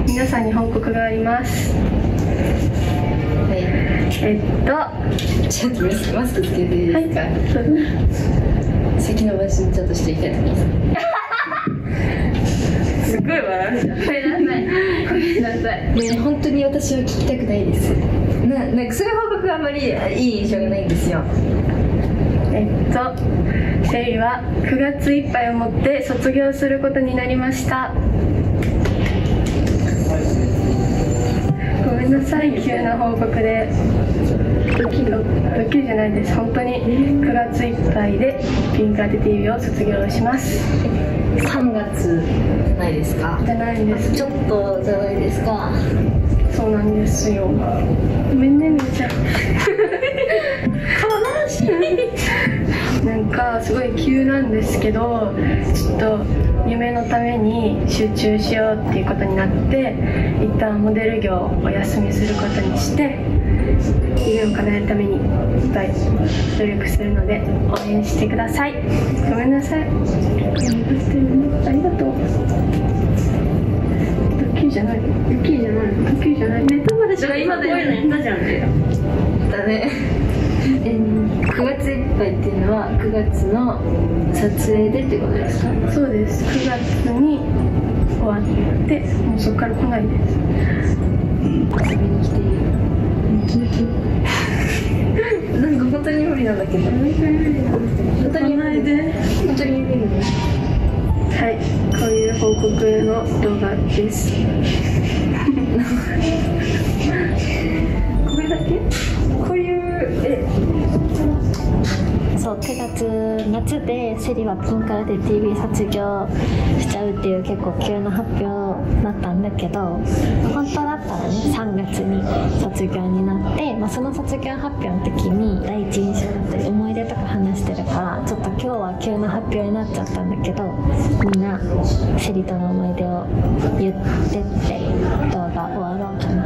皆さんに報告があります。 ちょっとマスクつけていいですか？席の場所にちょっとしていきたいと思います。 すごい笑うじゃん。ごめんなさい。ごめんなさい。 ね、本当に私は聞きたくないです。なんかそういう報告はあんまりいい印象がないんですよ。 セリは9月いっぱいをもって卒業することになりました。ごめんなさい、急な報告で。ドッキリじゃないです。本当に9月いっぱいでピンクラテ TV を卒業します。 3月じゃないですか？ じゃないです。 ちょっとじゃないですか？ そうなんですよ。ごめんね、みーちゃん。悲しい。なんかすごい急なんですけど、ちょっと夢のために集中しようっていうことになって、一旦モデル業をお休みすることにして、夢を叶えるためにいっぱい努力するので応援してください。ごめんなさい。ありがとう。ドッキリじゃない。ネタバレじゃない。今で言ったじゃんね。 だね。9月いっぱいっていうのは9月の撮影でってことですか？ そうです。9月に終わって、もうそこから来ないです。 遊びに来ていい？なんか本当に無理なんだけど。本当に無理で。本当に無理です。 はい、こういう報告の動画です。これだけ？こういうそう、9月夏でセリはピンクラテ TV 卒業しちゃうっていう結構急な発表だったんだけど、本当だったらね3月に卒業になって、その卒業発表の時に第一印象だったり思い出とか話してるから、ちょっと今日は急な発表になっちゃったんだけど、みんなセリとの思い出を言ってって動画終わろうかな。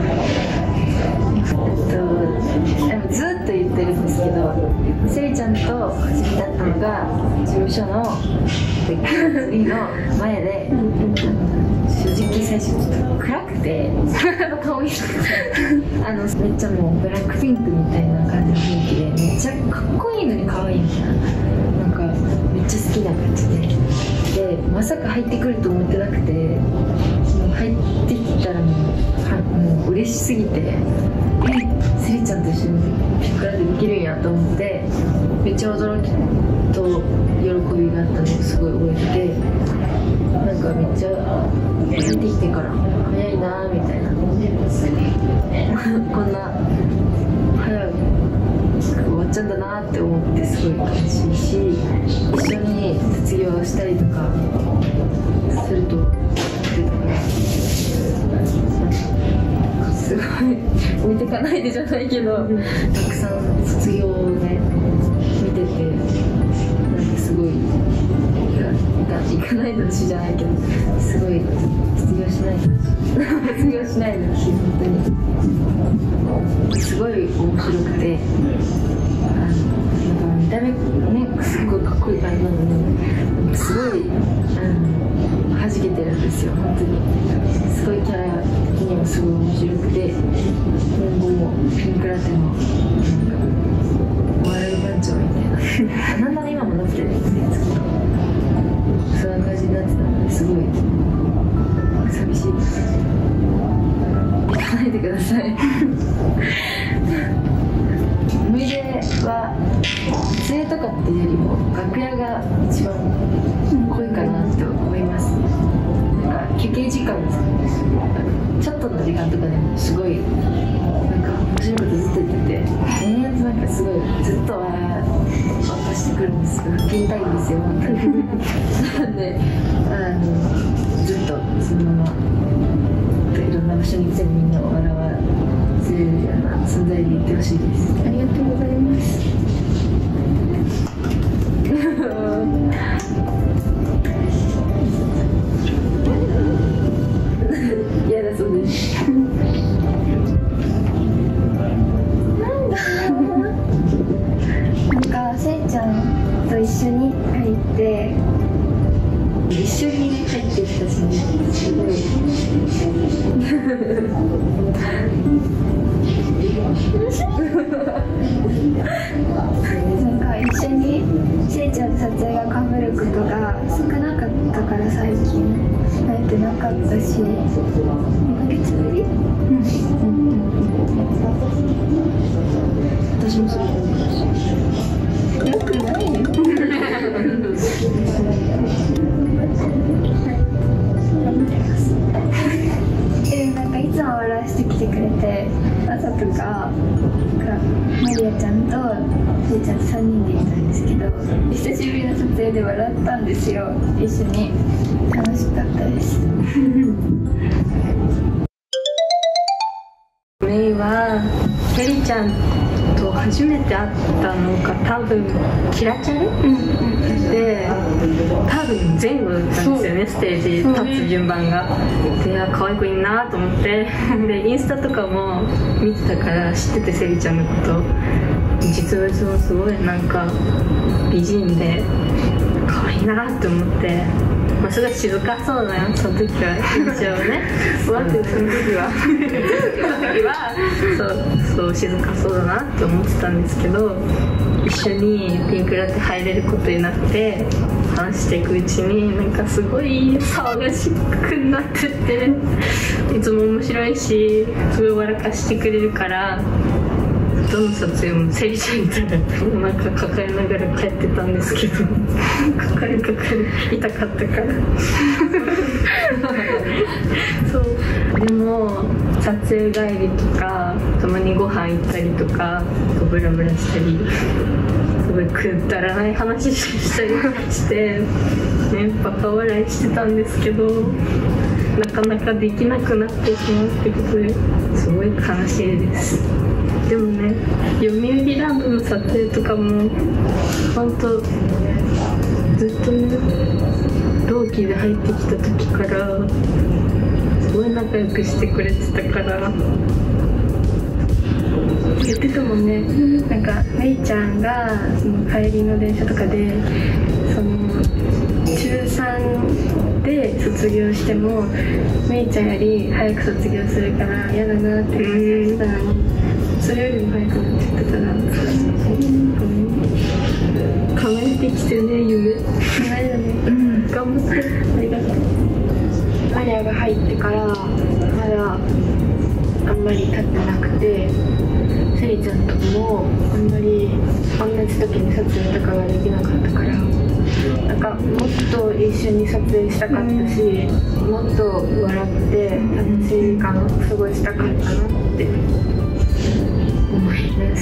でもずっと言ってるんですけど、セリちゃんと初めて会ったのが事務所の次の前で、正直最初ちょっと暗くて顔見てめっちゃもうブラックピンクみたいな感じの雰囲気で、めっちゃかっこいいのに可愛いみたいな、なんかめっちゃ好きな感じで、まさか入ってくると思ってなくて、入ってきたらもう嬉しすぎて、セリちゃんと一緒にピンクラテできるんやと思って、めっちゃ驚きと喜びがあったのをすごい覚えてて、なんかめっちゃ入ってきてから早いなみたいなこんな早く終わっちゃうんだなって思ってすごい悲しいし、一緒に卒業したりとかすると思ってたから、すごい見てかないでじゃないけど、たくさん卒業をね見てて、なんかすごい行かないでほしいじゃないけど、すごい卒業しないでほしい本当にすごい面白くて、なんか見た目ねすごいかっこいい感じなのに、すごい弾けてるんですよ本当に。すごいキャラ的にもすごい面白くて、今後もピンクラテのなんかお笑い番長みたいななんだね今もなってるんですけど、そんな感じになってたのですごい寂しいです。行かないでください。思い出は撮影とかっていうよりも楽屋が一番濃いかなって思います。なんか休憩時間ちょっとの時間とかでもすごいなんか面白いことずっと言ってて、なんかすごいずっと笑かしてくるんですけど、吹きたいんですよ本当に。なんでずっとそのままいろんな場所に行ってみんなを笑わせるような存在でいってほしいです。 ありがとうございます。 嫌だそうです。 なんかせいちゃんと一緒に入って一緒に入ってきたしね、すごいなんか一緒にせいちゃんと撮影が被ることが少なかったから最近慣れてなかったし、2ヶ月ぶり？私もそうよくないよ。なんかいつも笑わせてきてくれて、朝とかマリアちゃんとせいちゃんと3人でいたんですけど、久しぶりの撮影で笑ったんですよ。一緒に楽しかったです。 メイはセリちゃんと初めて会ったのが多分キラチャレ、で多分前後だったんですよね、ステージ立つ順番が。で、可愛い子いいなと思ってでインスタとかも見てたから知ってて、セリちゃんのこと。実物もすごいなんか美人で可愛いなって思って、まあ、すごい静かそうなその時は印象をね終わってその時はそう静かそうだなって思ってたんですけど、一緒にピンクラテ入れることになって話していくうちになんかすごい騒がしくなってって、いつも面白いしすごい笑かしてくれるから、どの撮影もセリちゃんみたいなお腹抱えながら帰ってたんですけど抱え痛かったからそうでも撮影帰りとかたまにご飯行ったりとかブラブラしたりすごいくだらない話したりしてね、バカ笑いしてたんですけど、なかなかできなくなってしまうってことですごい悲しいです。でもね、読売ランドの撮影とかも本当ずっとね、同期で入ってきた時からすごい仲良くしてくれてたから言ってたもんね。なんかメイちゃんがその帰りの電車とかでその中3で卒業してもメイちゃんより早く卒業するから嫌だなって話してたのに、それよりも早くなっちゃったから、叶えてきてね、夢叶えるね、頑張って、ありがとう。マリアが入ってからまだあんまり経ってなくて、セリちゃんともあんまり同じ時に撮影とかができなかったから、なんかもっと一緒に撮影したかったし、もっと笑って楽しい時間を過ごしたかったなって思います。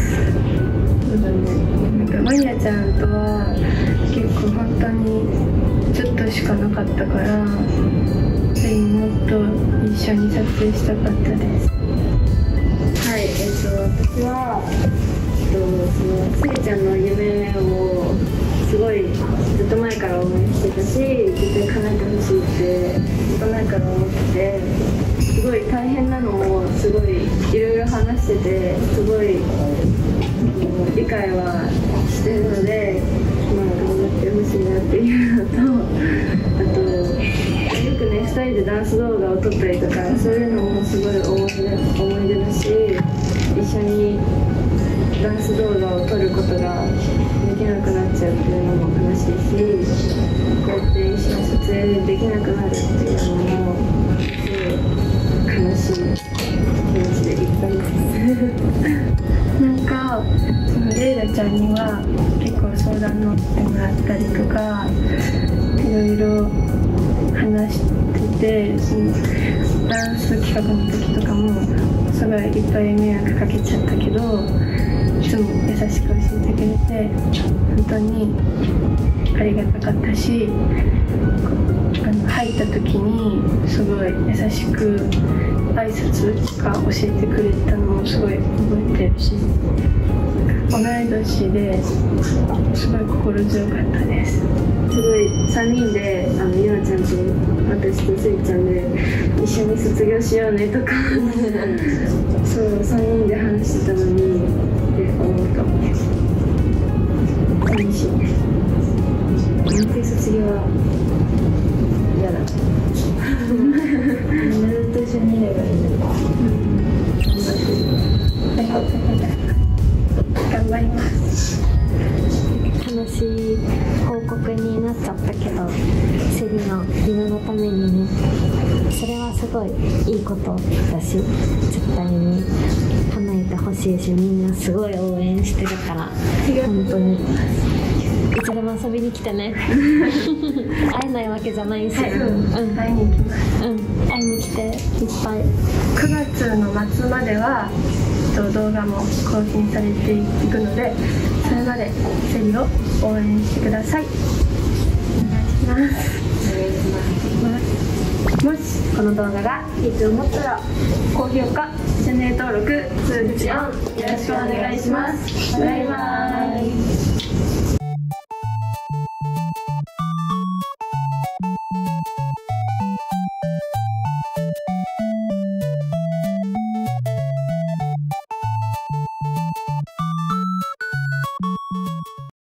なんかマリアちゃんとは結構本当にちょっとしかなかったから、もっと一緒に撮影したかったです。はい、私はそのせいちゃんの夢をすごいずっと前から応援してたし、絶対叶えてほしいってずっと前から思ってて、すごい大変なのもすごいいろいろ話してて、すごい理解はしてるので、まあ頑張ってほしいなっていうのと、あとよくね2人でダンス動画を撮ったりとか、そういうのもすごい思い出だし、一緒にダンス動画を撮ることができなくなっちゃうっていうのも悲しいし、こうやって一緒に撮影できなくなるっていうのも悲しい気持ちでいっぱいですなんかそのレイラちゃんには結構相談乗ってもらったりとかいろいろ話してて、そのダンス企画の時とかもすごいいっぱい迷惑かけちゃったけど、いつも優しく教えてくれて本当にありがたかったし、入った時にすごい優しく挨拶とか教えてくれたのもすごい覚えてるし、同い年ですごい心強かったです。すごい3人でゆなちゃんと私とせいちゃんで一緒に卒業しようねとかそう3人で話してたのにって思うと寂しいです。認定卒業は嫌だずっと一緒にいればいいんだ。 ごいいいことだし、絶対に叶えてほしいし、みんなすごい応援してるから、本当にいつでも遊びに来てね。会えないわけじゃないし、 はい、会いに行きます。 会いに来ていっぱい。 9月の末までは動画も更新されていくので、それまでセリを応援してください。お願いします。もしこの動画がいいと思ったら高評価、チャンネル登録、通知オンよろしくお願いします。バイバイ。